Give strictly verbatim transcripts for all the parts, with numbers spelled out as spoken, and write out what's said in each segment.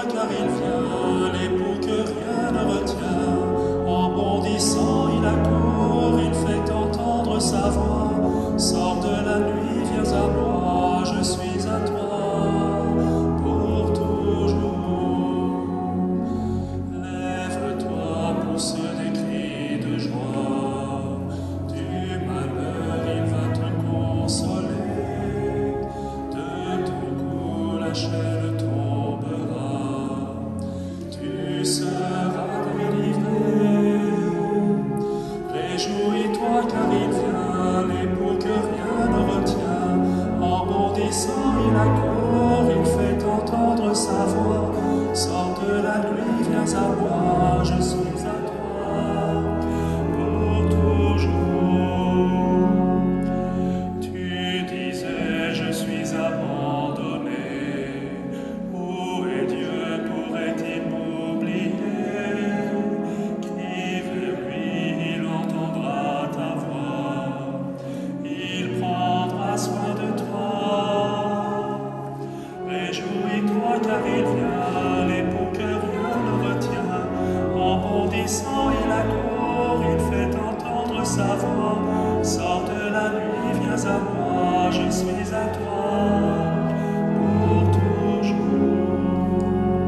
Réjouis-toi car il vient, l'époux que rien ne retient. En bondissant il accourt, il fait entendre sa voix. Sors de la nuit, viens à moi, je suis à toi pour toujours. Lève-toi, pousse des cris de joie. Du malheur il va te consoler. De ton cou la chaîne tombera. Tu seras délivré. Réjouis-toi car il vient, l'époux que rien ne retient. En bondissant il accourt, il fait entendre sa voix. Sors de la nuit, viens à moi, je suis à toi pour toujours. Tu disais, je suis abandonné. Où est Dieu, pourrait-il m'oublier? Crie vers lui, il entendra ta voix. Il prendra soin de toi. Réjouis-toi car il vient, l'époux que rien ne retient. En bondissant il accourt, il fait entendre sa voix. Sors de la nuit, viens à moi, je suis à toi pour toujours.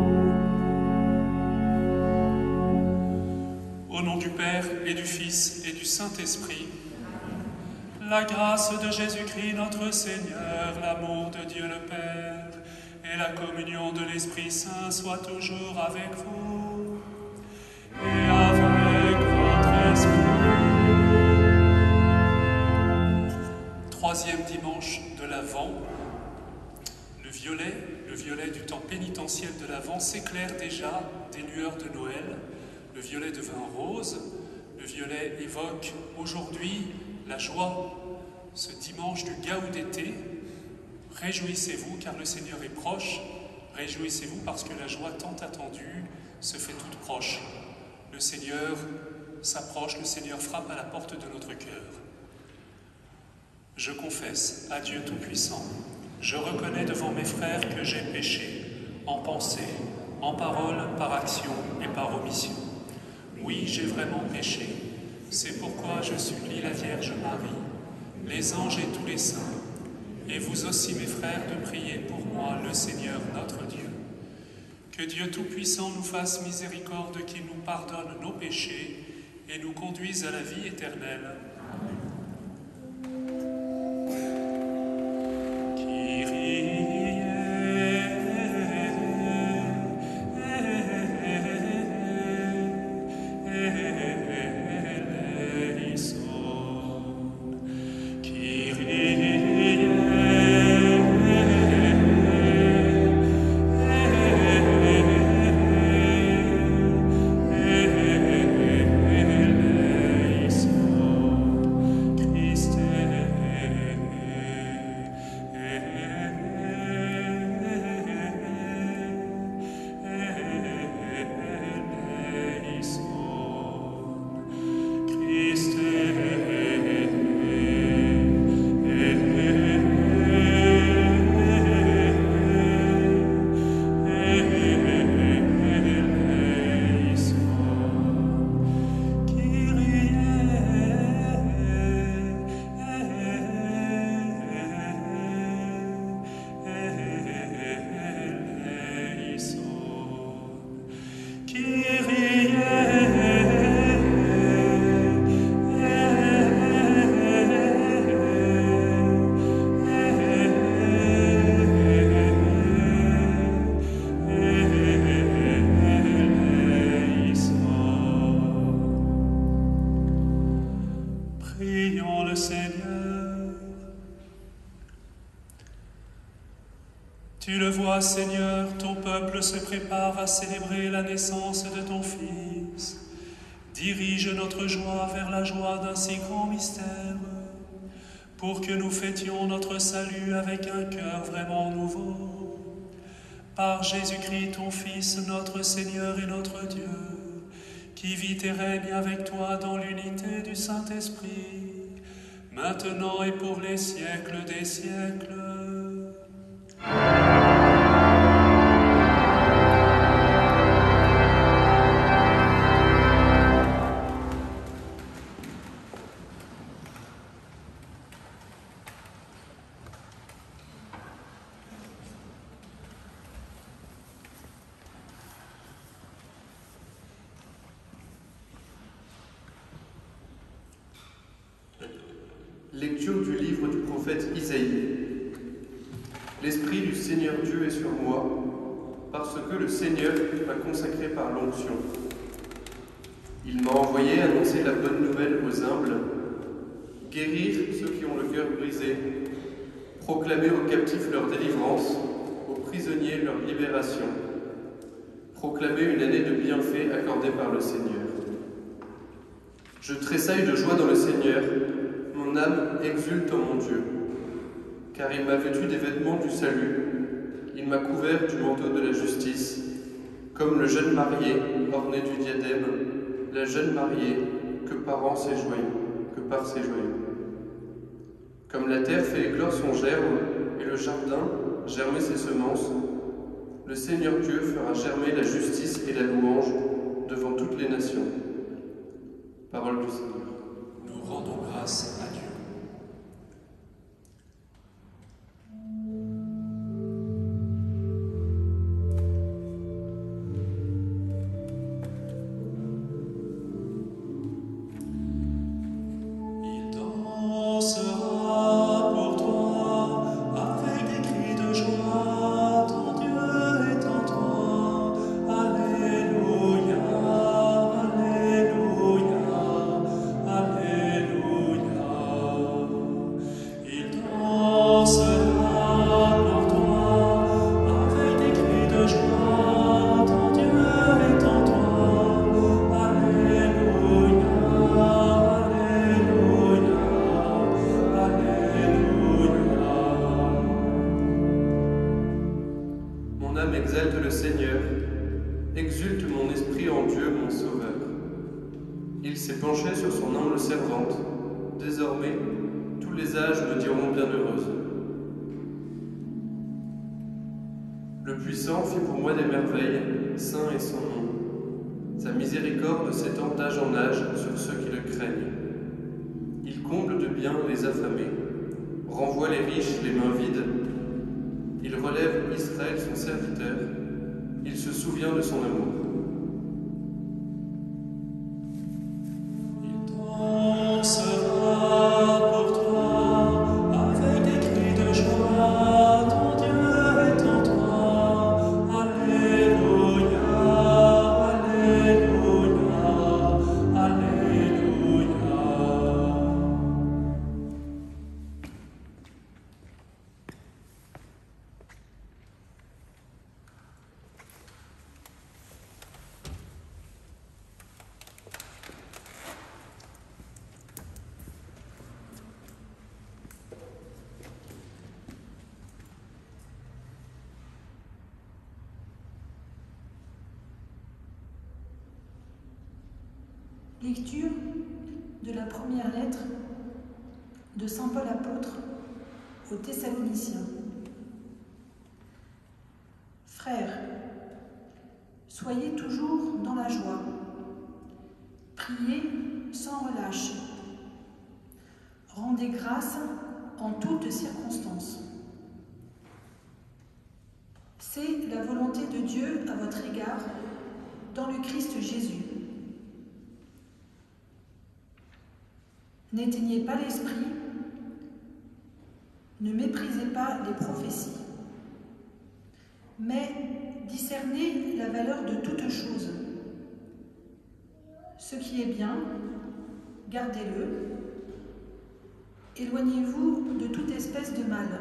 Au nom du Père et du Fils et du Saint-Esprit, la grâce de Jésus-Christ notre Seigneur, l'amour de Dieu le Père et la communion de l'Esprit Saint soient toujours avec vous et avec votre esprit. Troisième dimanche de l'Avent, le violet, le violet du temps pénitentiel de l'Avent s'éclaire déjà des lueurs de Noël. Le violet devint rose, le violet évoque aujourd'hui la joie, ce dimanche du Gaudete. Réjouissez-vous car le Seigneur est proche. Réjouissez-vous parce que la joie tant attendue se fait toute proche. Le Seigneur s'approche, le Seigneur frappe à la porte de notre cœur. Je confesse à Dieu Tout-Puissant, je reconnais devant mes frères que j'ai péché, en pensée, en parole, par action et par omission. Oui, j'ai vraiment péché. C'est pourquoi je supplie la Vierge Marie, les anges et tous les saints, et vous aussi mes frères, de prier pour moi le Seigneur notre Dieu. Que Dieu Tout-Puissant nous fasse miséricorde, qu'il nous pardonne nos péchés et nous conduise à la vie éternelle. Tu le vois, Seigneur, ton peuple se prépare à célébrer la naissance de ton Fils. Dirige notre joie vers la joie d'un si grand mystère, pour que nous fêtions notre salut avec un cœur vraiment nouveau. Par Jésus-Christ, ton Fils, notre Seigneur et notre Dieu, qui vit et règne avec toi dans l'unité du Saint-Esprit, maintenant et pour les siècles des siècles. Lecture du livre du prophète Isaïe. L'Esprit du Seigneur Dieu est sur moi, parce que le Seigneur m'a consacré par l'onction. Il m'a envoyé annoncer la bonne nouvelle aux humbles, guérir ceux qui ont le cœur brisé, proclamer aux captifs leur délivrance, aux prisonniers leur libération, proclamer une année de bienfaits accordée par le Seigneur. Je tressaille de joie dans le Seigneur, mon âme exulte en mon Dieu, car il m'a vêtu des vêtements du salut, il m'a couvert du manteau de la justice, comme le jeune marié orné du diadème, la jeune mariée que par ses joyaux, que par ses joyaux. Comme la terre fait éclore son germe et le jardin germer ses semences, le Seigneur Dieu fera germer la justice et la louange devant toutes les nations. Parole du Seigneur. Nous rendons grâce à Dieu. Exalte le Seigneur, exulte mon esprit en Dieu, mon Sauveur. Il s'est penché sur son humble servante. Désormais, tous les âges me diront bienheureuse. Le Puissant fit pour moi des merveilles, saint est son nom. Sa miséricorde s'étend d'âge en âge sur ceux qui le craignent. Il comble de bien les affamés, renvoie les riches les mains vides. Il relève Israël son serviteur, il se souvient de son amour. Il dansera pour toi avec des cris de joie, ton Dieu est en toi. Alléluia, Alléluia, Alléluia. Lecture de la première lettre de saint Paul apôtre aux Thessaloniciens. Frères, soyez toujours dans la joie, priez sans relâche, rendez grâce en toutes circonstances. C'est la volonté de Dieu à votre égard dans le Christ Jésus. N'éteignez pas l'esprit, ne méprisez pas les prophéties, mais discernez la valeur de toutes choses. Ce qui est bien, gardez-le. Éloignez-vous de toute espèce de mal.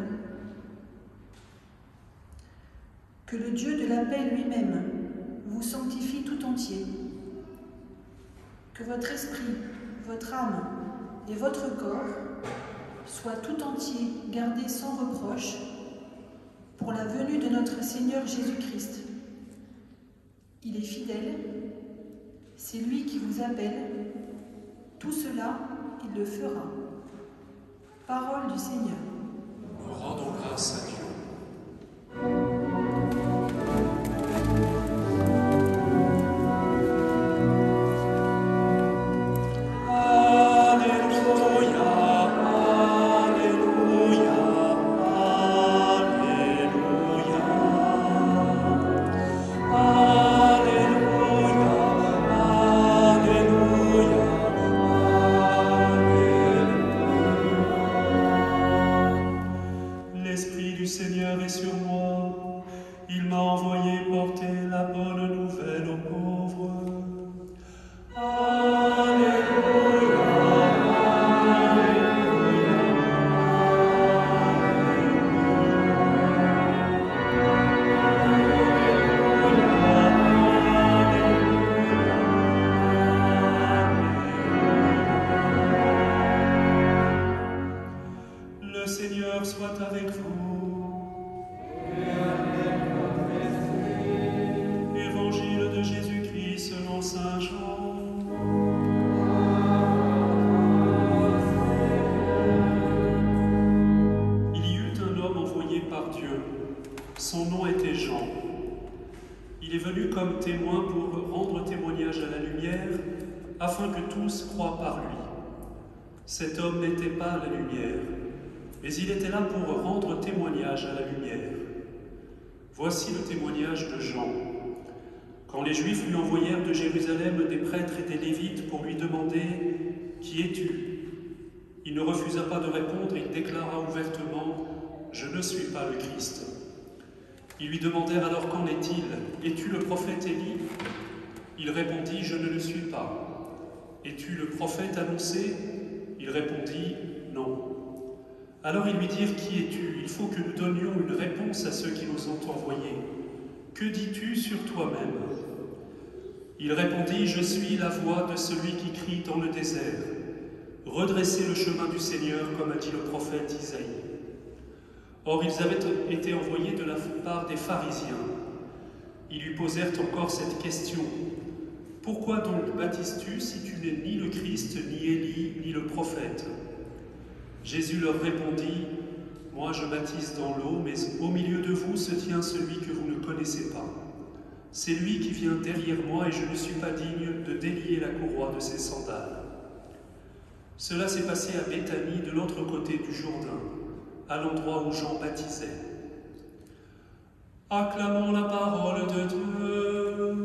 Que le Dieu de la paix lui-même vous sanctifie tout entier. Que votre esprit, votre âme et votre corps soient tout entier gardés sans reproche pour la venue de notre Seigneur Jésus-Christ. Il est fidèle, c'est lui qui vous appelle. Tout cela, il le fera. Parole du Seigneur. Nous rendons grâce à Dieu. Alléluia. soit avec vous. Et avec votre esprit. Évangile de Jésus-Christ selon saint Jean. Il y eut un homme envoyé par Dieu. Son nom était Jean. Il est venu comme témoin pour rendre témoignage à la lumière, afin que tous croient par lui. Cet homme n'était pas la lumière, mais il était là pour rendre témoignage à la lumière. Voici le témoignage de Jean. Quand les Juifs lui envoyèrent de Jérusalem des prêtres et des Lévites pour lui demander « Qui es-tu » il ne refusa pas de répondre, il déclara ouvertement « Je ne suis pas le Christ ». Ils lui demandèrent alors « Qu'en est-il ? Es-tu le prophète Élie » Il répondit « Je ne le suis pas ». « Es-tu le prophète annoncé » Il répondit « Non ». Alors ils lui dirent « Qui es-tu ? Il faut que nous donnions une réponse à ceux qui nous ont envoyés. Que dis-tu sur toi-même » Il répondit « Je suis la voix de celui qui crie dans le désert. Redressez le chemin du Seigneur, comme a dit le prophète Isaïe. » Or ils avaient été envoyés de la part des pharisiens. Ils lui posèrent encore cette question. « Pourquoi donc baptises-tu si tu n'es ni le Christ, ni Élie, ni le prophète ?» Jésus leur répondit, « Moi je baptise dans l'eau, mais au milieu de vous se tient celui que vous ne connaissez pas. C'est lui qui vient derrière moi et je ne suis pas digne de délier la courroie de ses sandales. » Cela s'est passé à Béthanie, de l'autre côté du Jourdain, à l'endroit où Jean baptisait. Acclamons la parole de Dieu.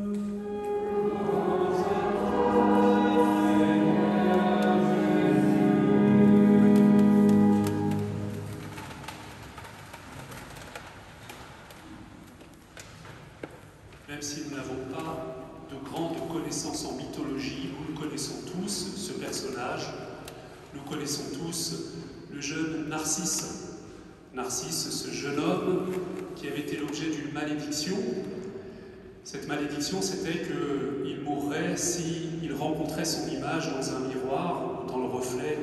Même si nous n'avons pas de grandes connaissances en mythologie, nous connaissons tous ce personnage, nous connaissons tous le jeune Narcisse. Narcisse, ce jeune homme qui avait été l'objet d'une malédiction. Cette malédiction, c'était qu'il mourrait s'il rencontrait son image dans un miroir, dans le reflet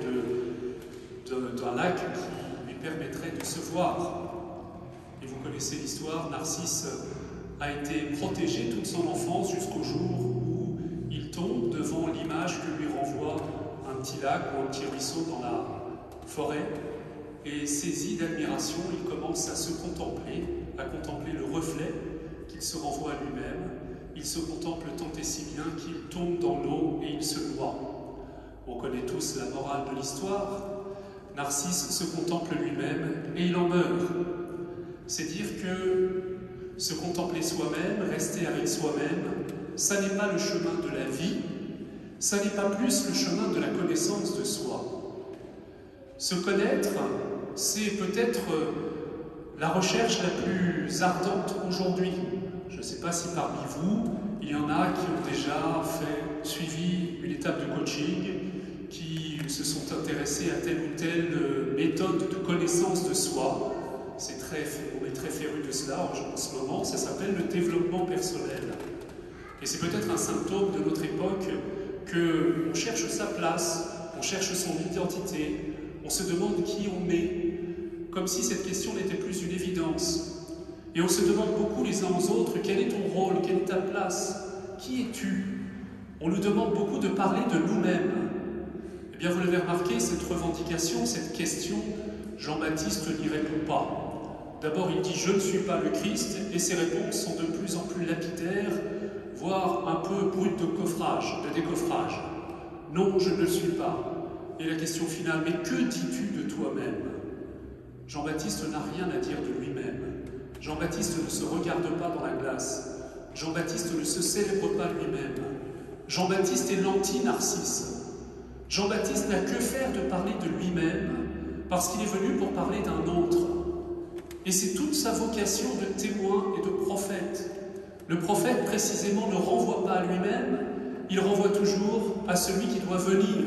d'un lac qui lui permettrait de se voir. Et vous connaissez l'histoire, Narcisse a été protégé toute son enfance jusqu'au jour où il tombe devant l'image que lui renvoie un petit lac ou un petit ruisseau dans la forêt. Et saisi d'admiration, il commence à se contempler, à contempler le reflet qu'il se renvoie à lui-même. Il se contemple tant et si bien qu'il tombe dans l'eau et il se noie. On connaît tous la morale de l'histoire. Narcisse se contemple lui-même et il en meurt. C'est dire que se contempler soi-même, rester avec soi-même, ça n'est pas le chemin de la vie, ça n'est pas plus le chemin de la connaissance de soi. Se connaître, c'est peut-être la recherche la plus ardente aujourd'hui. Je ne sais pas si parmi vous, il y en a qui ont déjà fait, suivi une étape de coaching, qui se sont intéressés à telle ou telle méthode de connaissance de soi. C'est très, on est très férus de cela en ce moment, ça s'appelle le développement personnel. Et c'est peut-être un symptôme de notre époque qu'on cherche sa place, on cherche son identité, on se demande qui on est, comme si cette question n'était plus une évidence. Et on se demande beaucoup les uns aux autres, quel est ton rôle, quelle est ta place, qui es-tu? On nous demande beaucoup de parler de nous-mêmes. Eh bien, vous l'avez remarqué, cette revendication, cette question, Jean-Baptiste n'y répond pas. D'abord, il dit « Je ne suis pas le Christ » et ses réponses sont de plus en plus lapidaires, voire un peu brutes de coffrage, de décoffrage. « Non, je ne le suis pas ». Et la question finale « Mais que dis-tu de toi-même » Jean-Baptiste n'a rien à dire de lui-même. Jean-Baptiste ne se regarde pas dans la glace. Jean-Baptiste ne se célèbre pas lui-même. Jean-Baptiste est l'anti-Narcisse. Jean-Baptiste n'a que faire de parler de lui-même parce qu'il est venu pour parler d'un autre. Et c'est toute sa vocation de témoin et de prophète. Le prophète, précisément, ne renvoie pas à lui-même, il renvoie toujours à celui qui doit venir.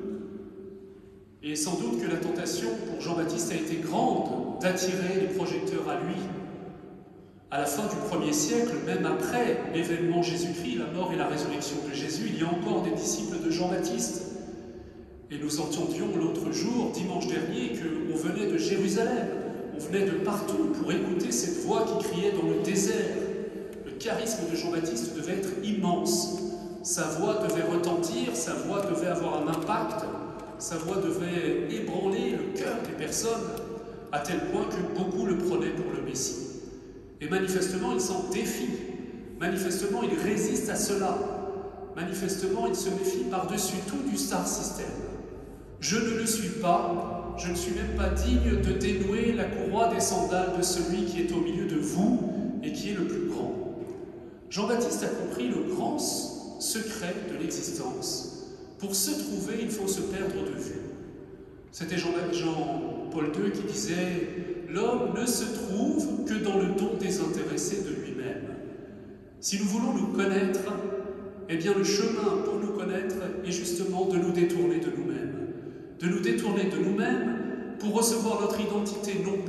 Et sans doute que la tentation pour Jean-Baptiste a été grande d'attirer les projecteurs à lui. À la fin du premier siècle, même après l'événement Jésus-Christ, la mort et la résurrection de Jésus, il y a encore des disciples de Jean-Baptiste. Et nous entendions l'autre jour, dimanche dernier, qu'on venait de Jérusalem, on venait de partout pour écouter cette voix qui criait dans le désert. Le charisme de Jean-Baptiste devait être immense. Sa voix devait retentir, sa voix devait avoir un impact, sa voix devait ébranler le cœur des personnes, à tel point que beaucoup le prenaient pour le Messie. Et manifestement, il s'en défie. Manifestement, il résiste à cela. Manifestement, il se méfie par-dessus tout du star system. Je ne le suis pas, je ne suis même pas digne de dénouer la courroie des sandales de celui qui est au milieu de vous et qui est le plus grand. Jean-Baptiste a compris le grand secret de l'existence. Pour se trouver, il faut se perdre de vue. C'était Jean-Paul deux qui disait « L'homme ne se trouve que dans le don désintéressé de lui-même. » Si nous voulons nous connaître, eh bien le chemin pour nous connaître est justement de nous détourner de nous-mêmes. De nous détourner de nous-mêmes pour recevoir notre identité non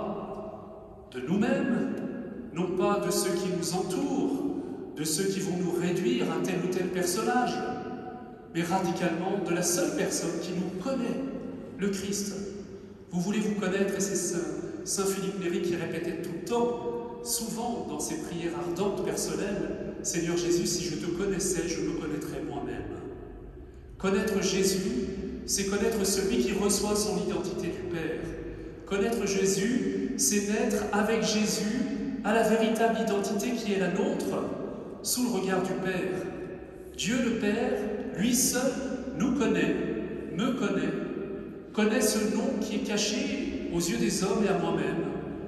pas de nous-mêmes, non pas de ceux qui nous entourent, de ceux qui vont nous réduire à tel ou tel personnage, mais radicalement de la seule personne qui nous connaît, le Christ. Vous voulez vous connaître, et c'est Saint, Saint Philippe Néri qui répétait tout le temps, souvent dans ses prières ardentes personnelles, « Seigneur Jésus, si je te connaissais, je me connaîtrais moi-même. » Connaître Jésus, c'est connaître celui qui reçoit son identité du Père. Connaître Jésus, c'est naître avec Jésus à la véritable identité qui est la nôtre, sous le regard du Père. Dieu le Père, lui seul, nous connaît, me connaît, connaît ce nom qui est caché aux yeux des hommes et à moi-même.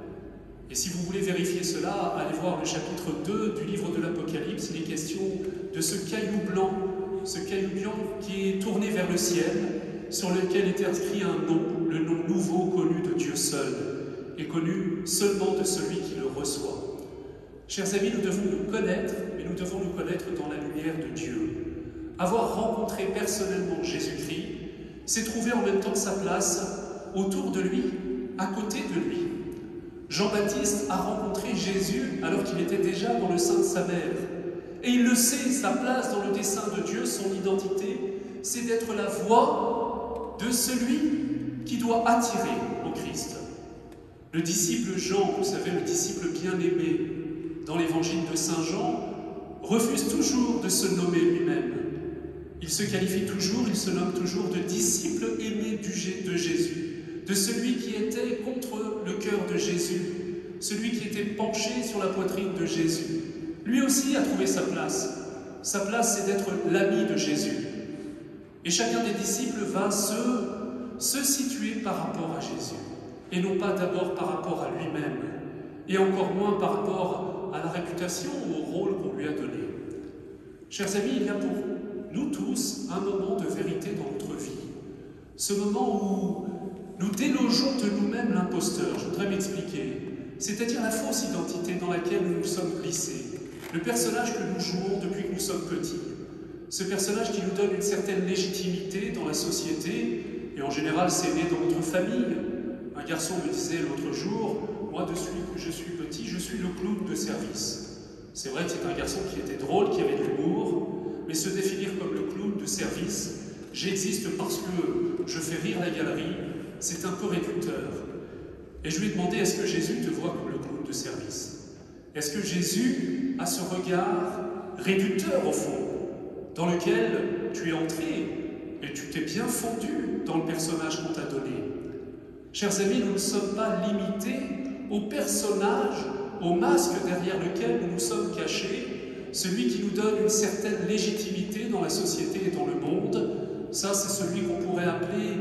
Et si vous voulez vérifier cela, allez voir le chapitre deux du livre de l'Apocalypse. Il est question de ce caillou blanc, ce caillou blanc qui est tourné vers le ciel, sur lequel est inscrit un nom, le nom nouveau connu de Dieu seul, et connu seulement de celui qui le reçoit. Chers amis, nous devons nous connaître, mais nous devons nous connaître dans la lumière de Dieu. Avoir rencontré personnellement Jésus-Christ, c'est trouver en même temps sa place autour de lui, à côté de lui. Jean-Baptiste a rencontré Jésus alors qu'il était déjà dans le sein de sa mère. Et il le sait, sa place dans le dessein de Dieu, son identité, c'est d'être la voix de celui qui doit attirer au Christ. Le disciple Jean, vous savez, le disciple bien-aimé, dans l'évangile de Saint Jean, refuse toujours de se nommer lui-même. Il se qualifie toujours, il se nomme toujours de disciple aimé de Jésus, de celui qui était contre le cœur de Jésus, celui qui était penché sur la poitrine de Jésus. Lui aussi a trouvé sa place. Sa place, c'est d'être l'ami de Jésus. Et chacun des disciples va se, se situer par rapport à Jésus, et non pas d'abord par rapport à lui-même, et encore moins par rapport à la réputation ou au rôle qu'on lui a donné. Chers amis, il y a pour nous tous un moment de vérité dans notre vie. Ce moment où nous délogeons de nous-mêmes l'imposteur. Je voudrais m'expliquer. C'est-à-dire la fausse identité dans laquelle nous nous sommes glissés. Le personnage que nous jouons depuis que nous sommes petits. Ce personnage qui nous donne une certaine légitimité dans la société, et en général c'est né dans notre famille. Un garçon me disait l'autre jour, moi depuis que je suis petit, je suis le clown de service. C'est vrai que c'est un garçon qui était drôle, qui avait de l'humour, mais se définir comme le clown de service, j'existe parce que je fais rire la galerie, c'est un peu réducteur. Et je lui ai demandé, est-ce que Jésus te voit comme le clown de service? Est-ce que Jésus a ce regard réducteur au fond, dans lequel tu es entré et tu t'es bien fondu dans le personnage qu'on t'a donné? Chers amis, nous ne sommes pas limités au personnage, au masque derrière lequel nous nous sommes cachés, celui qui nous donne une certaine légitimité dans la société et dans le monde. Ça, c'est celui qu'on pourrait appeler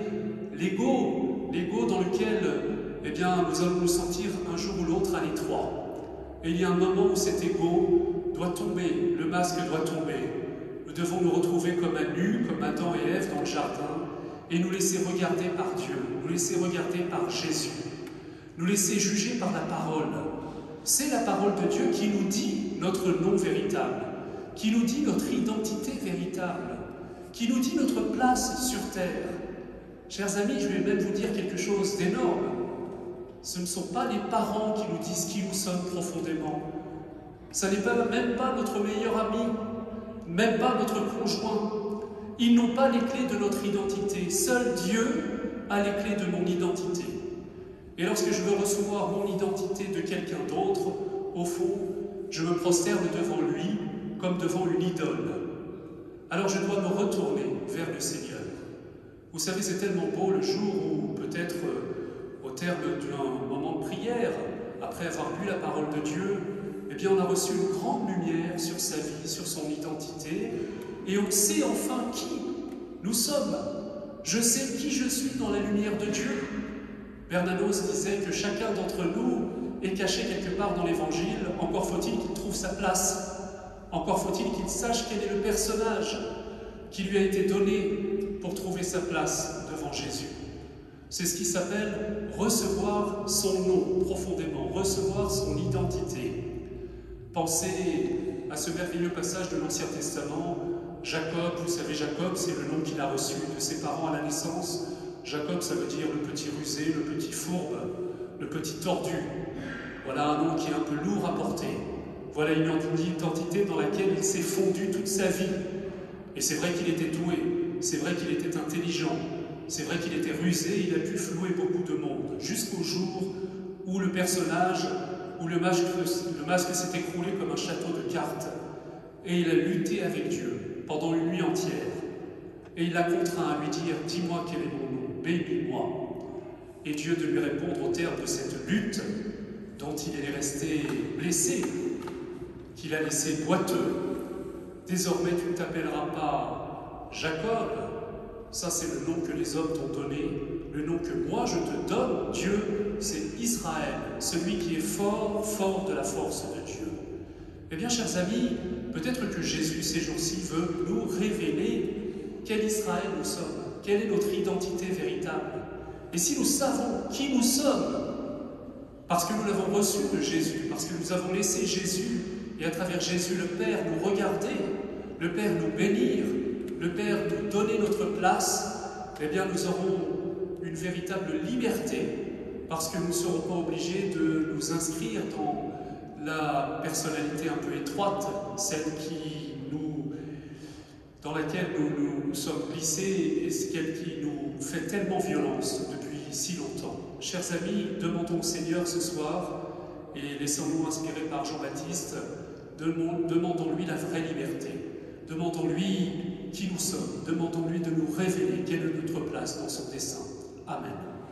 l'ego, l'ego dans lequel eh bien, nous allons nous sentir un jour ou l'autre à l'étroit. Et il y a un moment où cet ego doit tomber, le masque doit tomber. Nous devons nous retrouver comme à nu, comme Adam et Ève dans le jardin, et nous laisser regarder par Dieu, nous laisser regarder par Jésus, nous laisser juger par la parole. C'est la parole de Dieu qui nous dit notre nom véritable, qui nous dit notre identité véritable, qui nous dit notre place sur terre. Chers amis, je vais même vous dire quelque chose d'énorme. Ce ne sont pas les parents qui nous disent qui nous sommes profondément. Ça n'est pas, même pas notre meilleur ami, même pas notre conjoint. Ils n'ont pas les clés de notre identité. Seul Dieu a les clés de mon identité. Et lorsque je veux recevoir mon identité de quelqu'un d'autre, au fond, je me prosterne devant lui comme devant une idole. Alors je dois me retourner vers le Seigneur. Vous savez, c'est tellement beau le jour où, peut-être euh, au terme d'un moment de prière, après avoir lu la parole de Dieu, eh bien on a reçu une grande lumière sur sa vie, sur son identité, et on sait enfin qui nous sommes. Je sais qui je suis dans la lumière de Dieu. Bernanos disait que chacun d'entre nous est caché quelque part dans l'Évangile, encore faut-il qu'il trouve sa place. Encore faut-il qu'il sache quel est le personnage qui lui a été donné pour trouver sa place devant Jésus. C'est ce qui s'appelle recevoir son nom profondément, recevoir son identité. Pensez à ce merveilleux passage de l'Ancien Testament. Jacob, vous savez, Jacob, c'est le nom qu'il a reçu de ses parents à la naissance. Jacob, ça veut dire le petit rusé, le petit fourbe, le petit tordu. Voilà un nom qui est un peu lourd à porter. Voilà une identité dans laquelle il s'est fondu toute sa vie. Et c'est vrai qu'il était doué, c'est vrai qu'il était intelligent, c'est vrai qu'il était rusé, il a pu flouer beaucoup de monde, jusqu'au jour où le personnage, où le masque, le masque s'est écroulé comme un château de cartes, et il a lutté avec Dieu pendant une nuit entière. Et il l'a contraint à lui dire « Dis-moi quel est mon nom, bénis-moi ». Et Dieu de lui répondre au terme de cette lutte, dont il est resté blessé, qu'il a laissé boiteux. Désormais, tu ne t'appelleras pas Jacob, ça c'est le nom que les hommes t'ont donné. Le nom que moi je te donne, Dieu, c'est Israël, celui qui est fort, fort de la force de Dieu. Eh bien, chers amis, peut-être que Jésus, ces jours-ci, veut nous révéler quel Israël nous sommes, quelle est notre identité véritable. Et si nous savons qui nous sommes, parce que nous l'avons reçu de Jésus, parce que nous avons laissé Jésus, et à travers Jésus, le Père nous regarder, le Père nous bénir, le Père nous donner notre place, eh bien nous aurons une véritable liberté, parce que nous ne serons pas obligés de nous inscrire dans la personnalité un peu étroite, celle qui nous, dans laquelle nous nous sommes glissés et celle qui nous fait tellement violence depuis si longtemps. Chers amis, demandons au Seigneur ce soir, et laissons-nous inspirer par Jean-Baptiste, demandons-lui la vraie liberté. Demandons-lui qui nous sommes. Demandons-lui de nous révéler quelle est notre place dans son dessein. Amen.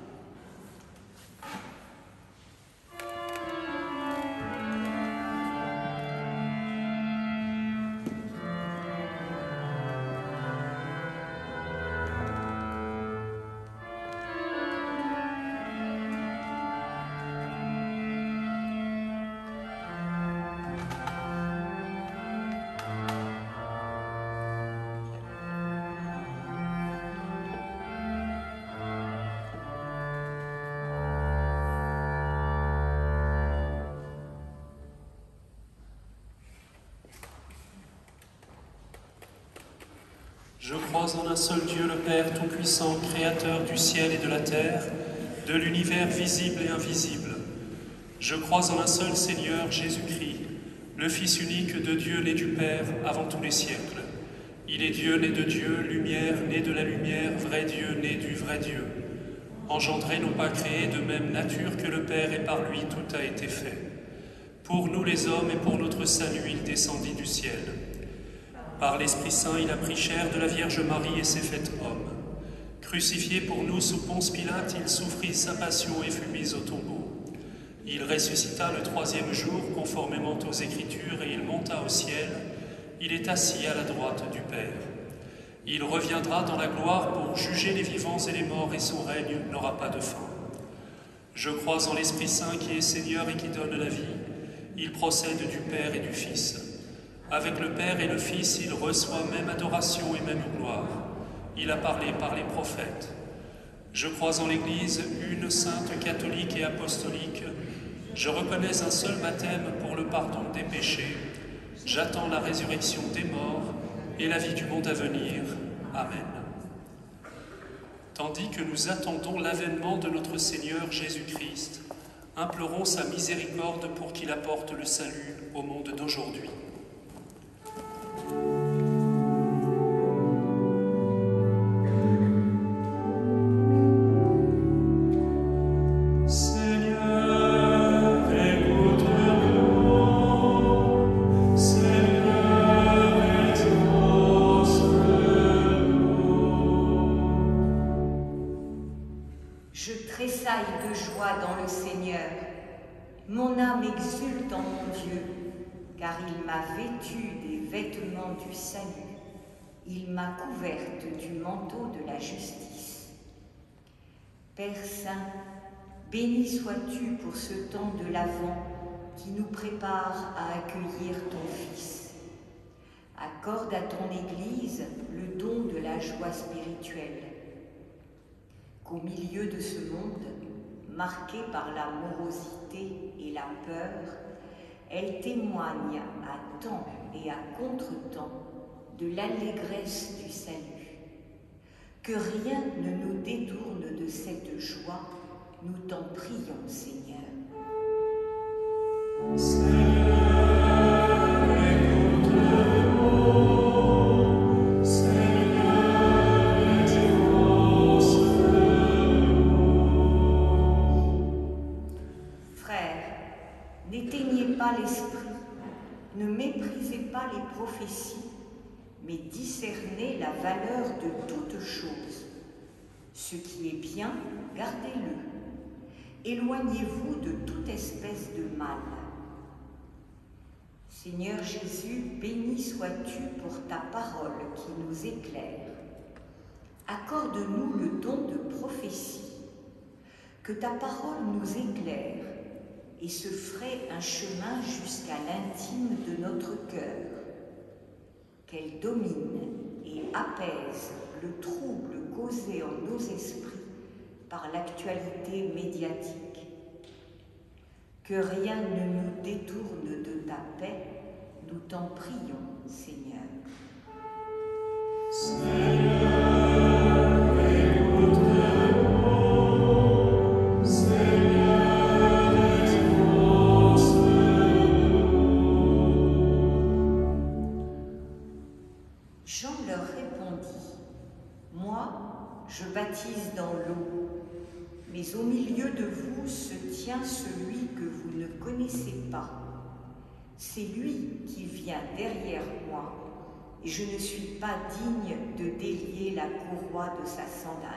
Je crois en un seul Dieu, le Père Tout-Puissant, Créateur du ciel et de la terre, de l'univers visible et invisible. Je crois en un seul Seigneur, Jésus-Christ, le Fils unique de Dieu, né du Père avant tous les siècles. Il est Dieu, né de Dieu, lumière, né de la lumière, vrai Dieu, né du vrai Dieu. Engendré, non pas créé, de même nature que le Père, et par lui tout a été fait. Pour nous les hommes et pour notre salut, il descendit du ciel. Par l'Esprit Saint, il a pris chair de la Vierge Marie et s'est fait homme. Crucifié pour nous sous Ponce Pilate, il souffrit sa passion et fut mis au tombeau. Il ressuscita le troisième jour, conformément aux Écritures, et il monta au ciel. Il est assis à la droite du Père. Il reviendra dans la gloire pour juger les vivants et les morts, et son règne n'aura pas de fin. Je crois en l'Esprit Saint qui est Seigneur et qui donne la vie. Il procède du Père et du Fils. Avec le Père et le Fils, il reçoit même adoration et même gloire. Il a parlé par les prophètes. Je crois en l'Église, une sainte, catholique et apostolique. Je reconnais un seul baptême pour le pardon des péchés. J'attends la résurrection des morts et la vie du monde à venir. Amen. Tandis que nous attendons l'avènement de notre Seigneur Jésus-Christ, implorons sa miséricorde pour qu'il apporte le salut au monde d'aujourd'hui. C'est de joie dans le Seigneur. Mon âme exulte en mon Dieu, car il m'a vêtue des vêtements du salut. Il m'a couverte du manteau de la justice. Père Saint, béni sois-tu pour ce temps de l'Avent qui nous prépare à accueillir ton Fils. Accorde à ton Église le don de la joie spirituelle. Qu'au milieu de ce monde, marqué par la morosité et la peur, elle témoigne à temps et à contre-temps de l'allégresse du salut. Que rien ne nous détourne de cette joie, nous t'en prions, Seigneur. Seigneur, écoute-nous. Seigneur, Frères, n'éteignez pas l'esprit, ne méprisez pas les prophéties, mais discernez la valeur de toutes choses. Ce qui est bien, gardez-le. Éloignez-vous de toute espèce de mal. Seigneur Jésus, béni sois-tu pour ta parole qui nous éclaire. Accorde-nous le don de prophétie, que ta parole nous éclaire et se fraie un chemin jusqu'à l'intime de notre cœur, qu'elle domine et apaise le trouble causé en nos esprits par l'actualité médiatique. Que rien ne nous détourne de ta paix, nous t'en prions, Seigneur. Seigneur, écoute-nous. Seigneur, Jean leur répondit, « Moi, je baptise dans l'eau, mais au milieu de vous se tient celui que vous ne connaissez pas. C'est lui qui vient derrière moi, et je ne suis pas digne de délier la courroie de sa sandale.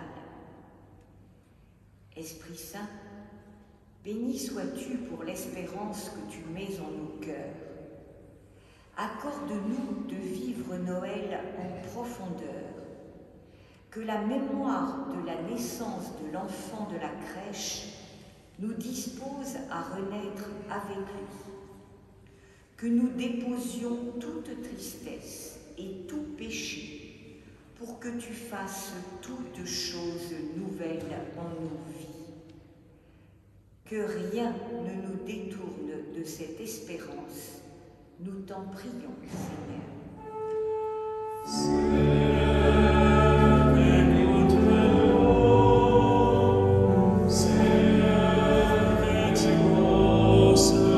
Esprit Saint, béni sois-tu pour l'espérance que tu mets en nos cœurs. Accorde-nous de vivre Noël en profondeur, que la mémoire de la naissance de l'enfant de la crèche nous dispose à renaître avec lui, que nous déposions toute tristesse et tout péché pour que tu fasses toutes choses nouvelles en nos vies. Que rien ne nous détourne de cette espérance, nous t'en prions, Seigneur. Seigneur, écoute-nous. Seigneur, exauce-nous.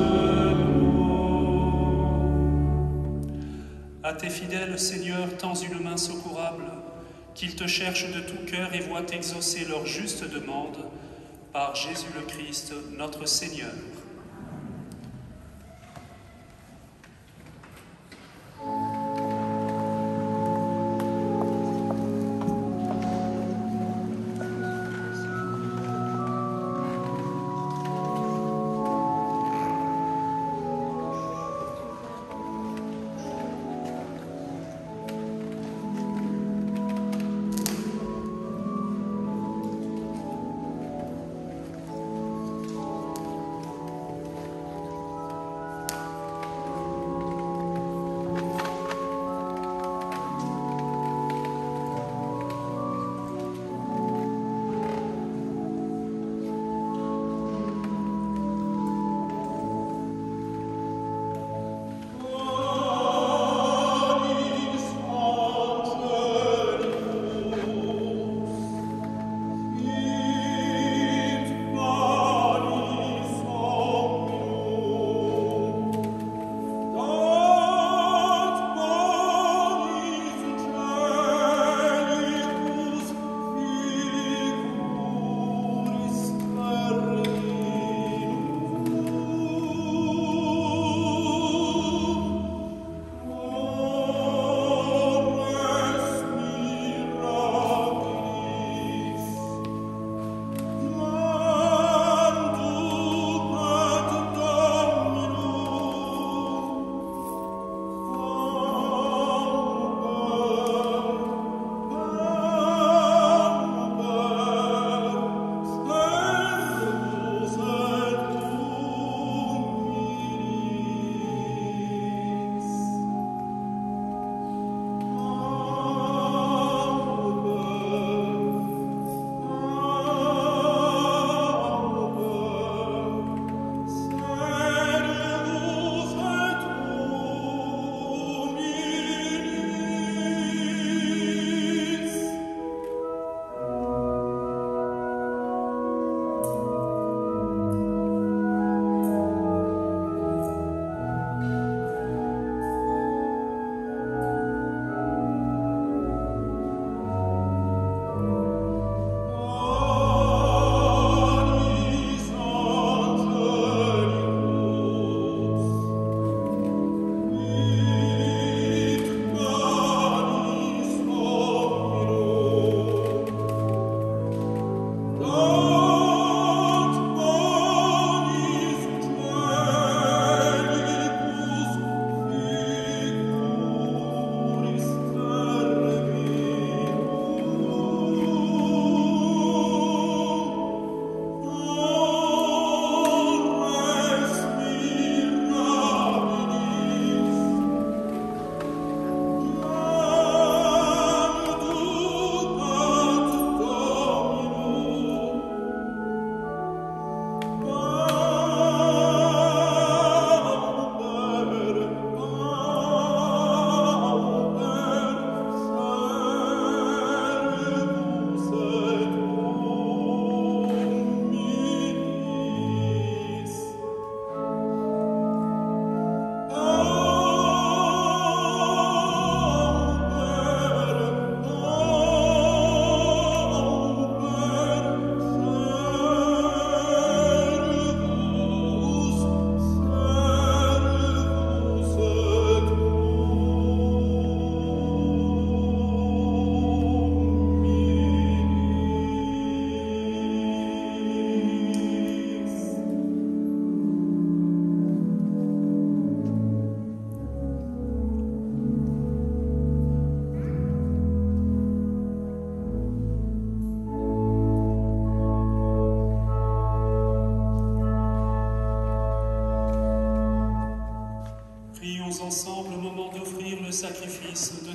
À tes fidèles, Seigneur, tends une main secourable, qu'ils te cherchent de tout cœur et voient exaucer leur juste demande, par Jésus le Christ, notre Seigneur.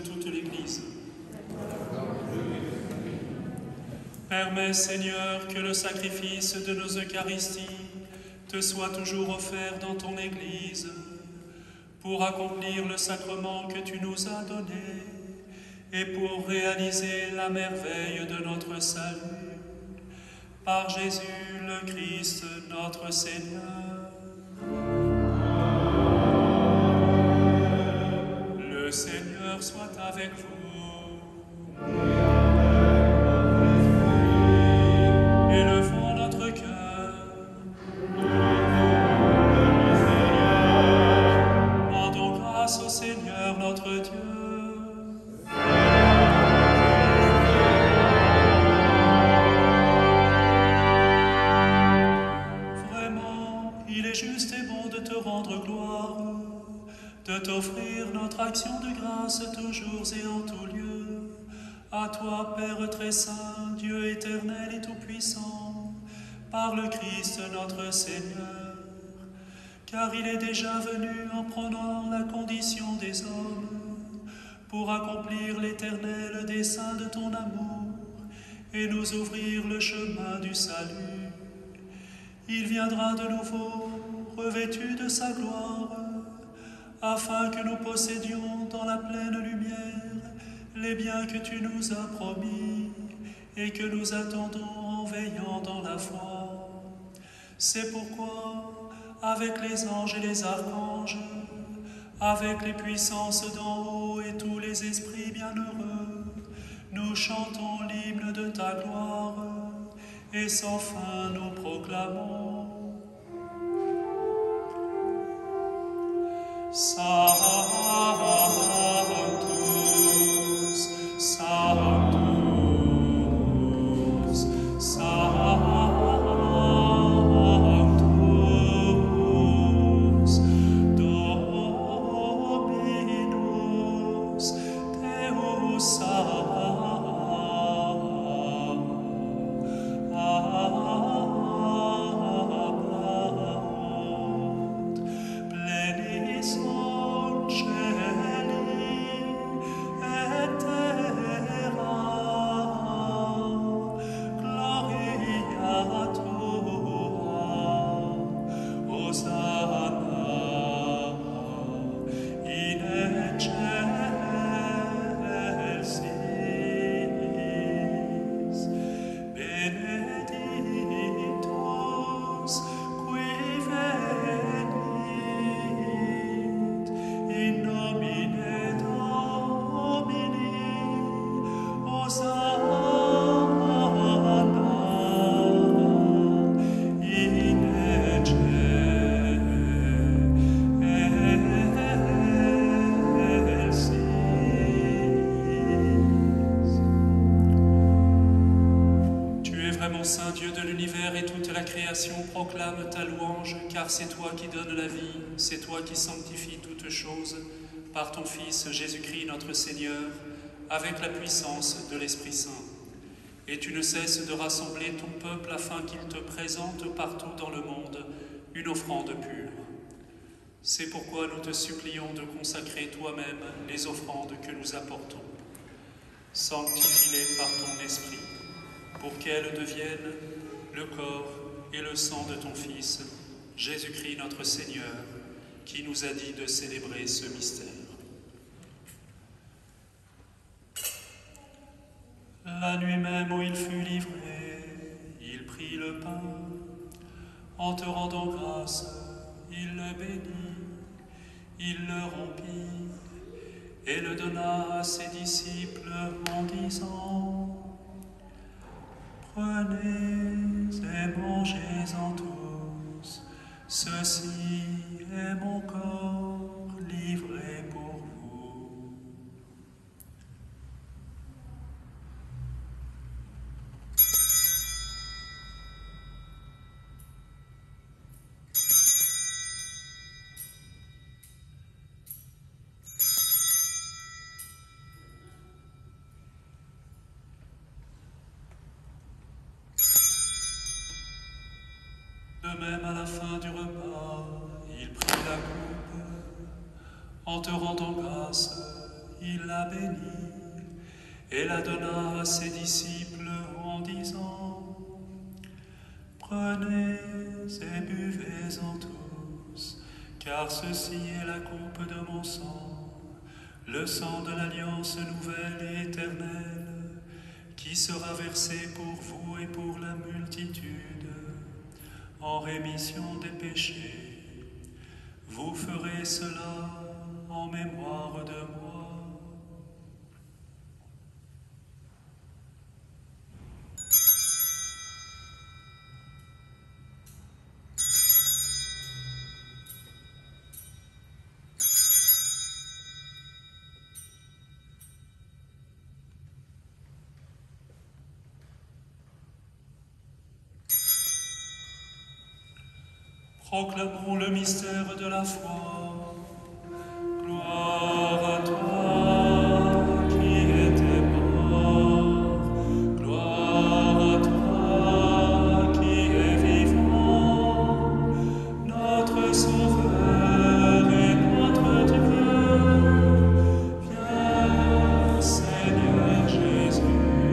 toute l'Église. Permets, Seigneur, que le sacrifice de nos Eucharisties te soit toujours offert dans ton Église, pour accomplir le sacrement que tu nous as donné et pour réaliser la merveille de notre salut. Par Jésus le Christ, notre Seigneur. Le Seigneur soit avec vous. Élevons notre cœur. Rendons grâce au Seigneur notre Dieu. De t'offrir notre action de grâce toujours et en tout lieu. À toi, Père très saint, Dieu éternel et tout-puissant, par le Christ notre Seigneur, car il est déjà venu en prenant la condition des hommes, pour accomplir l'éternel dessein de ton amour et nous ouvrir le chemin du salut. Il viendra de nouveau, revêtu de sa gloire, afin que nous possédions dans la pleine lumière les biens que tu nous as promis et que nous attendons en veillant dans la foi. C'est pourquoi, avec les anges et les archanges, avec les puissances d'en haut et tous les esprits bienheureux, nous chantons l'hymne de ta gloire et sans fin nous proclamons. Sanctus, Sanctus, Sanctus, Dominus, Deus Sabaoth, plenis proclame ta louange, car c'est toi qui donnes la vie, c'est toi qui sanctifies toutes choses, par ton Fils Jésus-Christ notre Seigneur, avec la puissance de l'Esprit Saint. Et tu ne cesses de rassembler ton peuple afin qu'il te présente partout dans le monde une offrande pure. C'est pourquoi nous te supplions de consacrer toi-même les offrandes que nous apportons. Sanctifie-les par ton Esprit, pour qu'elles deviennent le corps et le sang de ton Fils, Jésus-Christ notre Seigneur, qui nous a dit de célébrer ce mystère. La nuit même où il fut livré, il prit le pain. En te rendant grâce, il le bénit, il le rompit et le donna à ses disciples en disant: prenez et mangez-en tous, ceci est mon corps livré pour vous. De même, à la fin du repas, il prit la coupe. En te rendant grâce, il la bénit et la donna à ses disciples en disant: Prenez et buvez-en tous, car ceci est la coupe de mon sang, le sang de l'alliance nouvelle et éternelle, qui sera versé pour vous et pour la multitude, en rémission des péchés. Vous ferez cela en mémoire de moi. Proclamons le mystère de la foi. Gloire à toi qui étais mort, gloire à toi qui es vivant, notre Sauveur et notre Dieu. Viens, Seigneur Jésus.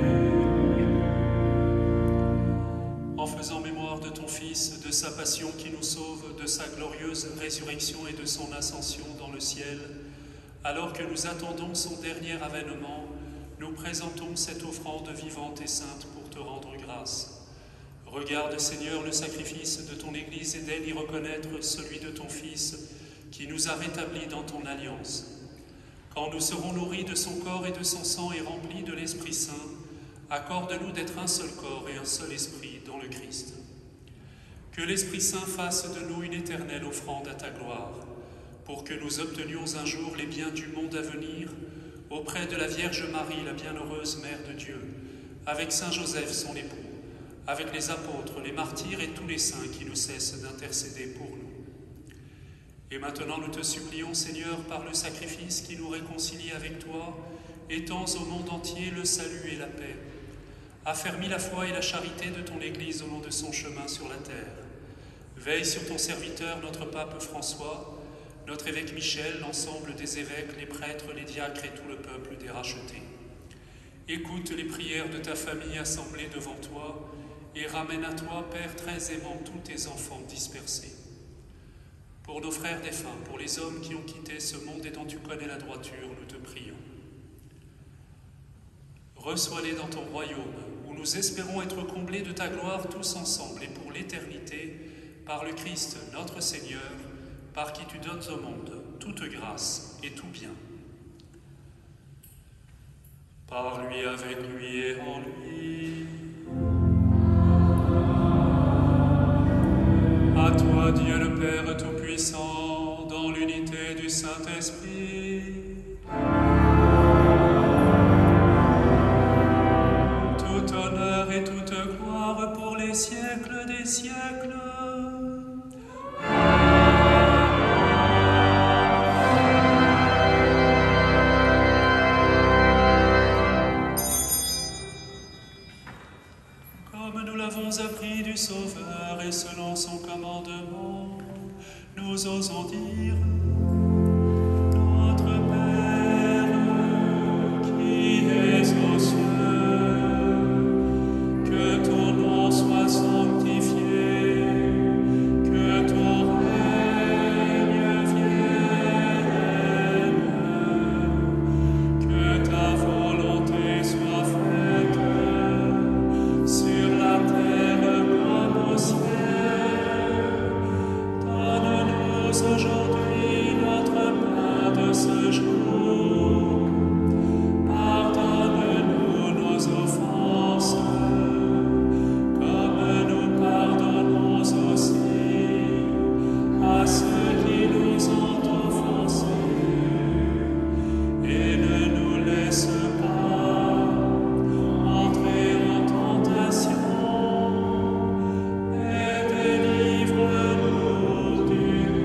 En faisant mémoire de ton Fils, de sa passion qui nous sauve, de sa glorieuse résurrection et de son ascension dans le ciel, alors que nous attendons son dernier avènement, nous présentons cette offrande vivante et sainte pour te rendre grâce. Regarde, Seigneur, le sacrifice de ton Église et d'aide y reconnaître celui de ton Fils qui nous a rétablis dans ton alliance. Quand nous serons nourris de son corps et de son sang et remplis de l'Esprit Saint, accorde-nous d'être un seul corps et un seul esprit dans le Christ. Que l'Esprit Saint fasse de nous une éternelle offrande à ta gloire, pour que nous obtenions un jour les biens du monde à venir, auprès de la Vierge Marie, la bienheureuse Mère de Dieu, avec Saint Joseph, son époux, avec les apôtres, les martyrs et tous les saints qui nous cessent d'intercéder pour nous. Et maintenant nous te supplions, Seigneur, par le sacrifice qui nous réconcilie avec toi, étends au monde entier le salut et la paix. Affermis la foi et la charité de ton Église au long de son chemin sur la terre. Veille sur ton serviteur, notre pape François, notre évêque Michel, l'ensemble des évêques, les prêtres, les diacres et tout le peuple des rachetés. Écoute les prières de ta famille assemblée devant toi et ramène à toi, Père très aimant, tous tes enfants dispersés. Pour nos frères défunts, pour les hommes qui ont quitté ce monde et dont tu connais la droiture, nous te prions. Reçois-les dans ton royaume, où nous espérons être comblés de ta gloire tous ensemble et pour l'éternité, par le Christ notre Seigneur, par qui tu donnes au monde toute grâce et tout bien. Par lui, avec lui et en lui. À toi, Dieu le Père Tout-Puissant, dans l'unité du Saint-Esprit, tout honneur et toute gloire pour les siècles des siècles. Comme nous l'avons appris du Sauveur et selon son commandement, nous osons dire: Notre Père qui es aux cieux, que ton nom soit sanctifié, que ton règne vienne, que ta volonté soit faite sur la terre comme au ciel. Donne-nous aujourd'hui notre pain de ce jour. Pardonne-nous nos offenses, comme nous pardonnons aussi à ceux qui nous ont offensés. Et ne nous laisse pas entrer en tentation, mais délivre-nous du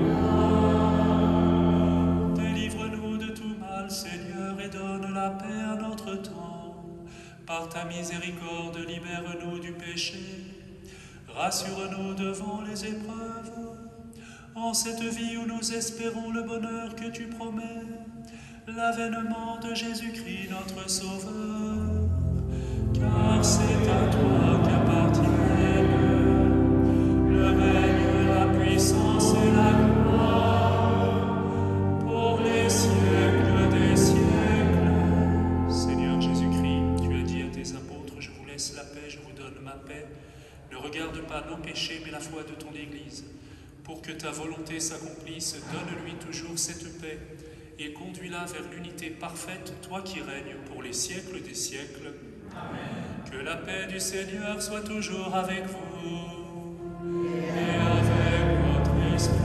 mal. Délivre-nous de tout mal, Seigneur, et donne la paix à notre temps. Par ta miséricorde, libère-nous du péché. Rassure-nous devant les épreuves. En cette vie où nous espérons le bonheur que tu promets, l'avènement de Jésus-Christ notre Sauveur, car c'est à toi qu'appartiennent le règne, la puissance et la gloire pour les siècles des siècles. Seigneur Jésus-Christ, tu as dit à tes apôtres, je vous laisse la paix, je vous donne ma paix. Ne regarde pas nos péchés, mais la foi de ton Église. Pour que ta volonté s'accomplisse, donne-lui toujours cette paix et conduis-la vers l'unité parfaite, toi qui règnes pour les siècles des siècles. Amen. Que la paix du Seigneur soit toujours avec vous et avec votre esprit.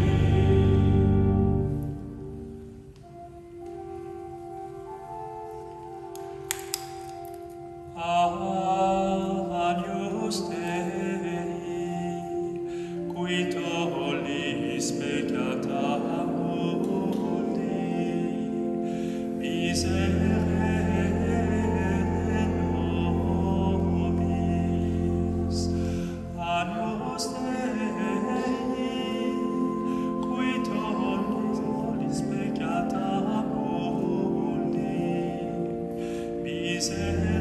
Agnus Dei, qui tollis peccata mundi, miserere nobis. Agnus Dei, qui tollis peccata mundi, miserere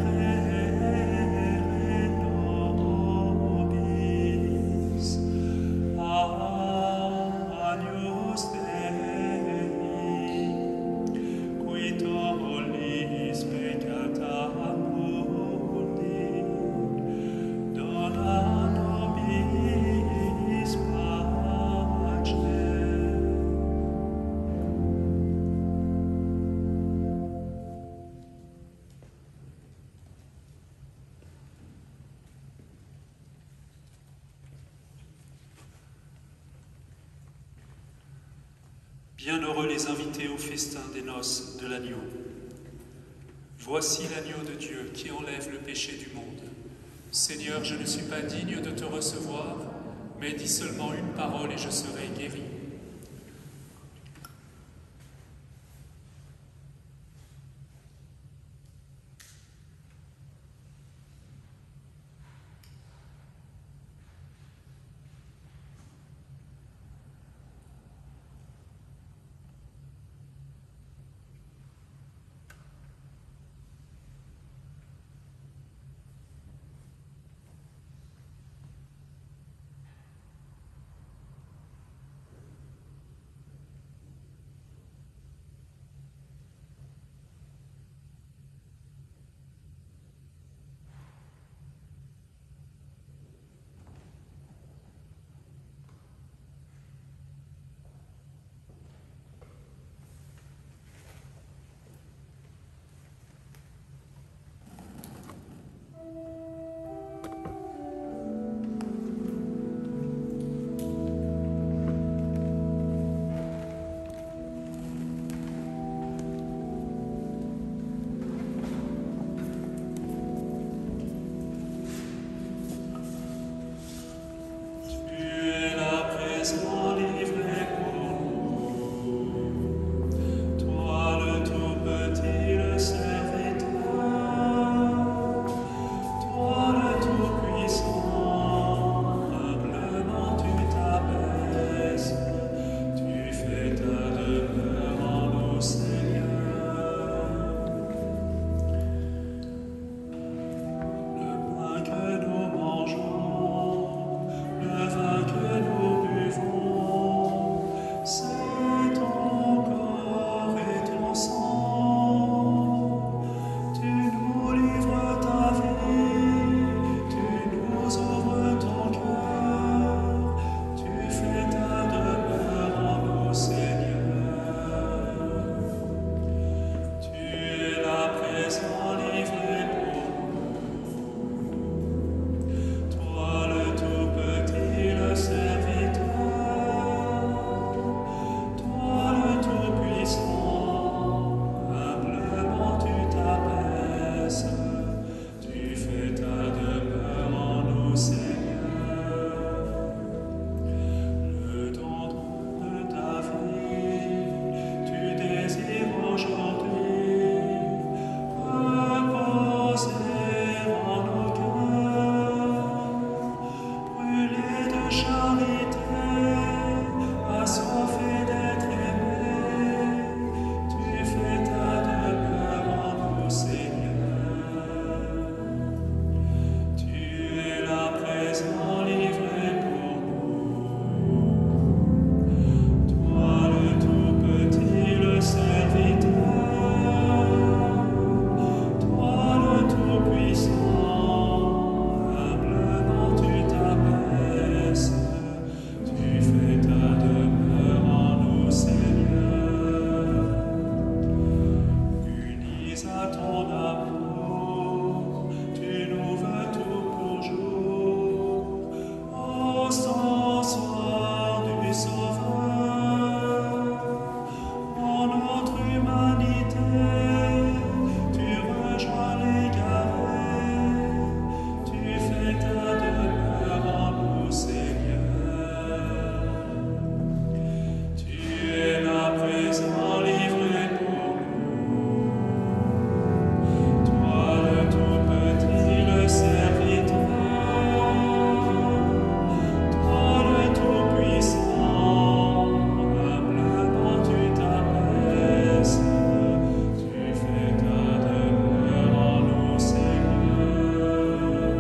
Bienheureux les invités au festin des noces de l'agneau. Voici l'agneau de Dieu qui enlève le péché du monde. Seigneur, je ne suis pas digne de te recevoir, mais dis seulement une parole et je serai guéri. jusqu'à ton amour, tu nous veux tout pour jour. Ô soir du Sauveur, en notre humanité, tu rejoins l'égaré, tu fais ta demeure en nous, Seigneur. Tu es là présent, livré pour nous. Toi le tout petit, le serviteur. Toi le tout puissant, humblement tu t'abaisses. Tu fais ta demeure en nous, Seigneur.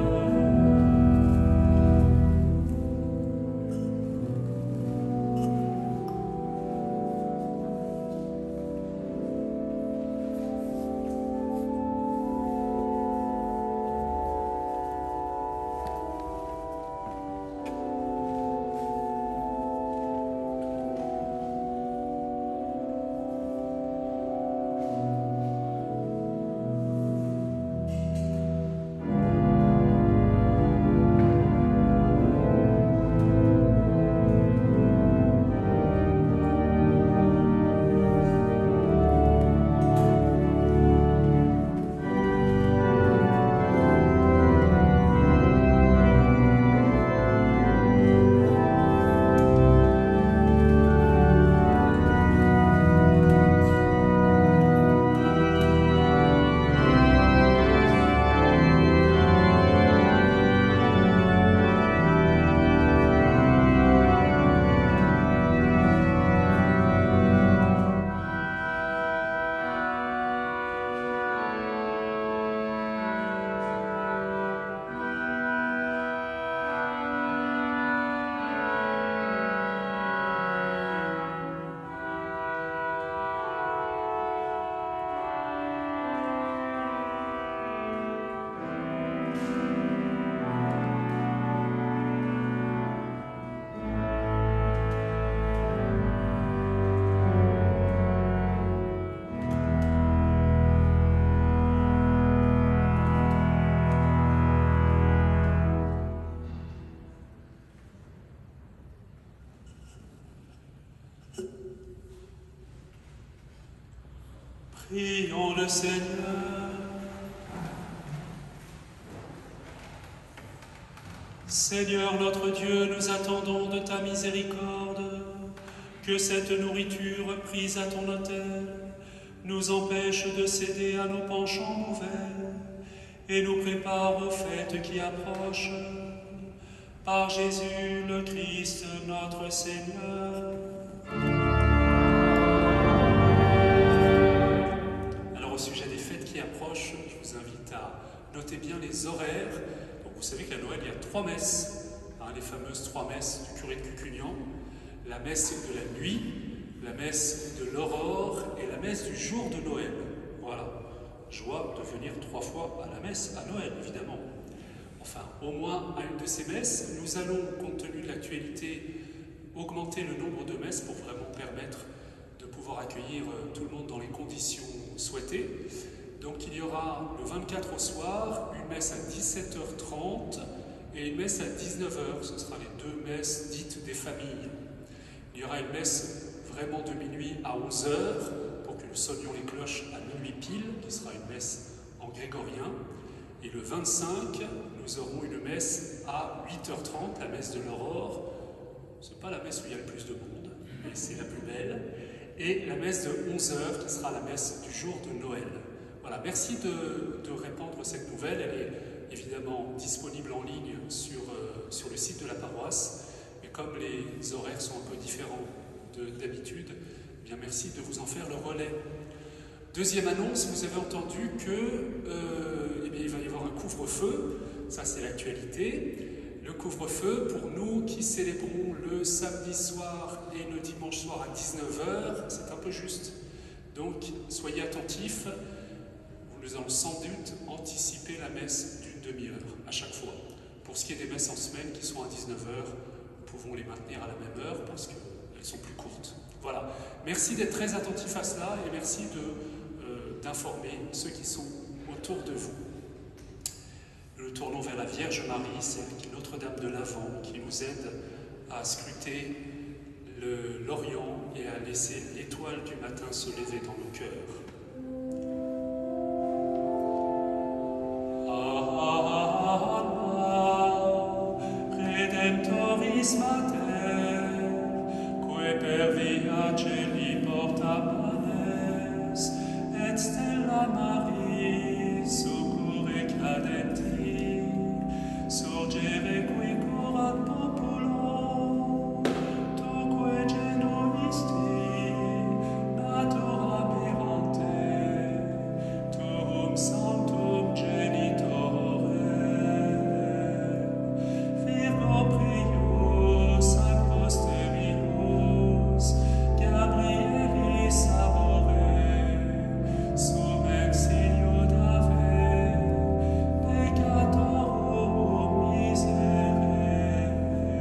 Prions le Seigneur. Seigneur notre Dieu, nous attendons de ta miséricorde que cette nourriture prise à ton autel nous empêche de céder à nos penchants mauvais et nous prépare aux fêtes qui approchent. Par Jésus le Christ notre Seigneur. Alors au sujet des fêtes qui approchent, je vous invite à noter bien les horaires. Donc vous savez qu'à Noël il y a trois messes, hein, les fameuses trois messes du curé de Cucugnan, la messe de la nuit, la messe de l'aurore et la messe du jour de Noël. Voilà, joie de venir trois fois à la messe à Noël évidemment. Enfin, au moins à une de ces messes, nous allons, compte tenu de l'actualité, augmenter le nombre de messes pour vraiment permettre de pouvoir accueillir tout le monde dans les conditions souhaitées. Donc il y aura le vingt-quatre au soir, une messe à dix-sept heures trente et une messe à dix-neuf heures. Ce sera les deux messes dites des familles. Il y aura une messe vraiment de minuit à onze heures pour que nous sonnions les cloches à minuit pile, qui sera une messe en grégorien. Et le vingt-cinq, nous aurons une messe à huit heures trente, la messe de l'aurore. Ce n'est pas la messe où il y a le plus de monde, mais c'est la plus belle. Et la messe de onze heures, qui sera la messe du jour de Noël. Voilà, merci de, de répandre cette nouvelle. Elle est évidemment disponible en ligne sur, euh, sur le site de la paroisse. Mais comme les horaires sont un peu différents d'habitude, eh bien merci de vous en faire le relais. Deuxième annonce, vous avez entendu que euh, eh bien, il va y avoir un couvre-feu, ça c'est l'actualité. Le couvre-feu, pour nous qui célébrons le samedi soir et le dimanche soir à dix-neuf heures, c'est un peu juste. Donc soyez attentifs, nous allons sans doute anticiper la messe d'une demi-heure à chaque fois. Pour ce qui est des messes en semaine qui sont à dix-neuf heures, nous pouvons les maintenir à la même heure parce qu'elles sont plus courtes. Voilà, merci d'être très attentifs à cela et merci de d'informer ceux qui sont autour de vous. Nous nous tournons vers la Vierge Marie, celle qui est Notre-Dame de l'Avent, qui nous aide à scruter l'Orient et à laisser l'étoile du matin se lever dans nos cœurs. Redemptoris Mater, que per via celi porta manes, et stella Maris succurre cadenti, surgere qui curat populo, tuque genuisti, natura mirante, tuum sanctum genitore, Virgo prius ad posterius, Gabrielis amore, sum exilio Dave, peccatorum miserere.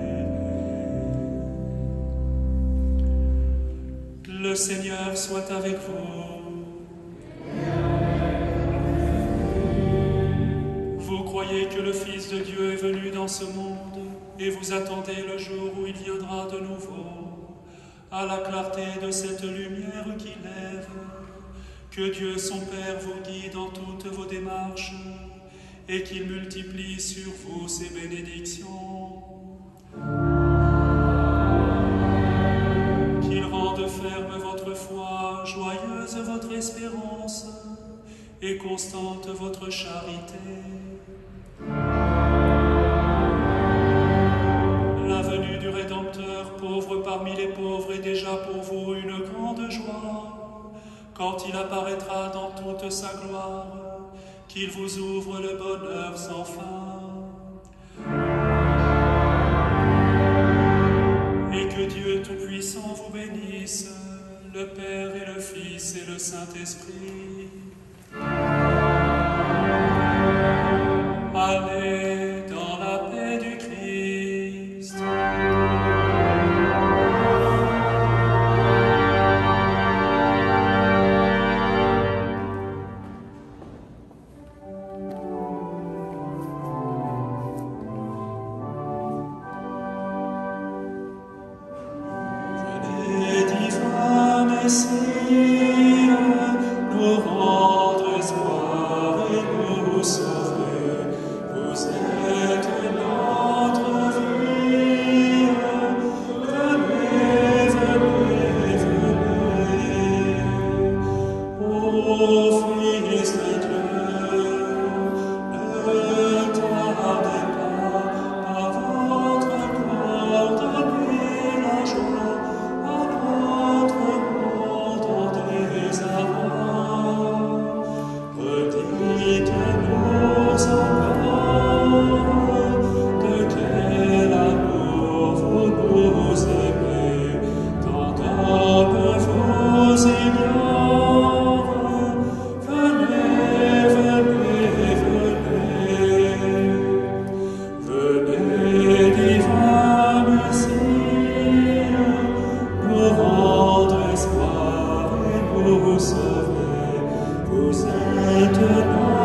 Le Seigneur soit avec vous. Vous croyez que le Fils de Dieu est venu dans ce monde et vous attendez le jour où il viendra de nouveau, à la clarté de cette lumière qui lève. Que Dieu son Père vous guide dans toutes vos démarches et qu'il multiplie sur vous ses bénédictions. Qu'il rende ferme votre foi, joyeuse votre espérance et constante votre charité. La venue du Rédempteur, pauvre parmi les pauvres, est déjà pour vous une grande joie, quand il apparaîtra dans toute sa gloire, qu'il vous ouvre le bonheur sans fin. Et que Dieu Tout-Puissant vous bénisse, le Père et le Fils et le Saint-Esprit. Allez dans la paix du Christ. Venez, divin Messie, nous rendre espoir et nous sauver. Vous êtes notre vie. Venez, venez, venez. Ô Fils de Dieu, ne tardez pas, par votre corps donnez la joie à notre monde en désarroi. Redites-nous encore de quel amour vous nous aimez, tant d'hommes vous ignorent. Venez, venez, venez. Venez, divin Messie, nous rendre espoir et nous sauver. Vous êtes notre